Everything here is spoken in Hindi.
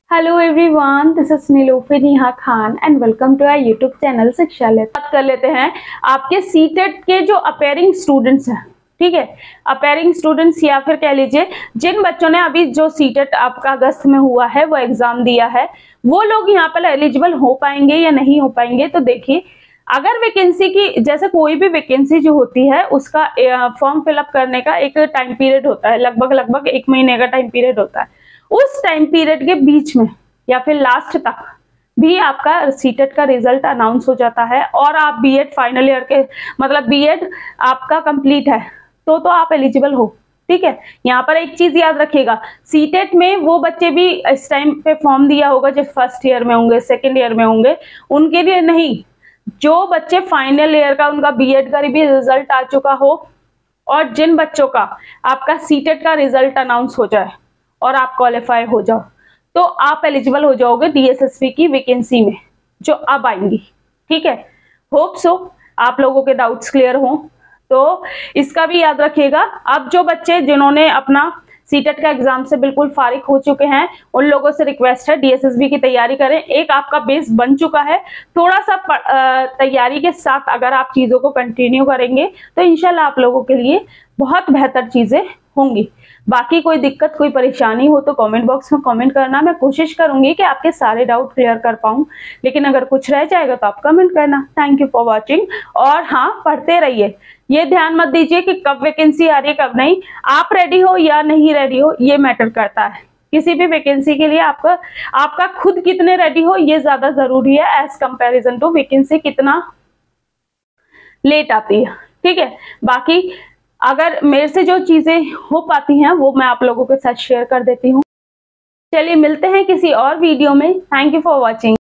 Hello everyone, this is Nilofar Neha Khan and welcome to our YouTube channel Shikshalaya. बात कर लेते हैं आपके सीटेट के जो अपेयरिंग स्टूडेंट्स हैं, ठीक है। अपेयरिंग स्टूडेंट्स या फिर कह लीजिए जिन बच्चों ने अभी जो सीटेट आपका अगस्त में हुआ है वो एग्जाम दिया है, वो लोग यहाँ पर एलिजिबल हो पाएंगे या नहीं हो पाएंगे। तो देखिए, अगर वैकेंसी की, जैसे कोई भी वैकेंसी जो होती है उसका फॉर्म फिलअप करने का एक टाइम पीरियड होता है, लगभग 1 महीने का टाइम पीरियड होता है। उस टाइम पीरियड के बीच में या फिर लास्ट तक भी आपका सीटेट का रिजल्ट अनाउंस हो जाता है और आप बीएड फाइनल ईयर के, मतलब बीएड आपका कंप्लीट है तो आप एलिजिबल हो, ठीक है। यहाँ पर एक चीज याद रखिएगा, सीटेट में वो बच्चे भी इस टाइम पे फॉर्म दिया होगा जो फर्स्ट ईयर में होंगे, सेकेंड ईयर में होंगे, उनके लिए नहीं। जो बच्चे फाइनल ईयर का, उनका बीएड का भी रिजल्ट आ चुका हो और जिन बच्चों का आपका सीटेट का रिजल्ट अनाउंस हो जाए और आप क्वालिफाई हो जाओ तो आप एलिजिबल हो जाओगे डीएसएसपी की वैकेंसी में जो अब आएंगी, ठीक है। होप सो आप लोगों के डाउट्स क्लियर हों। तो इसका भी याद रखिएगा, अब जो बच्चे जिन्होंने अपना सीटेट का एग्जाम से बिल्कुल फारिग हो चुके हैं उन लोगों से रिक्वेस्ट है डीएसएसबी की तैयारी करें। एक आपका बेस बन चुका है, थोड़ा सा तैयारी के साथ अगर आप चीजों को कंटिन्यू करेंगे तो इंशाल्लाह आप लोगों के लिए बहुत बेहतर चीजें होंगी। बाकी कोई दिक्कत, कोई परेशानी हो तो कमेंट बॉक्स में कमेंट करना, मैं कोशिश करूंगी कि आपके सारे डाउट क्लियर कर पाऊं। लेकिन अगर कुछ रह जाएगा तो आप कमेंट करना। Thank you for watching. और हाँ, पढ़ते रहिए, ये ध्यान मत दीजिए कि कब वैकेंसी आ रही है कब नहीं। आप रेडी हो या नहीं रेडी हो ये मैटर करता है। किसी भी वैकेंसी के लिए आपका खुद कितने रेडी हो ये ज्यादा जरूरी है एज कंपैरिजन टू वैकेंसी कितना लेट आती है, ठीक है। बाकी अगर मेरे से जो चीजें हो पाती हैं वो मैं आप लोगों के साथ शेयर कर देती हूँ। चलिए मिलते हैं किसी और वीडियो में। Thank you for watching.